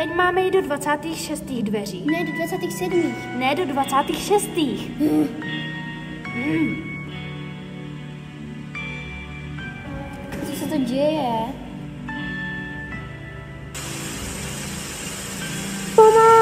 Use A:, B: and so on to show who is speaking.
A: Teď máme jít do 26. dveří.
B: Ne, do 27.
A: Ne, do 26.
B: Co se to děje?
A: Pomoc!